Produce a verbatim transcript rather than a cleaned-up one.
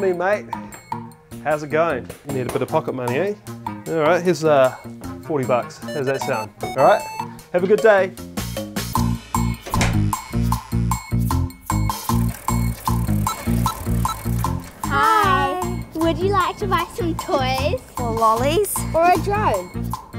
Morning, mate. How's it going? You need a bit of pocket money, eh? All right, here's uh, forty bucks. How's that sound? All right, have a good day. Hi. Would you like to buy some toys? Or lollies? Or a drone?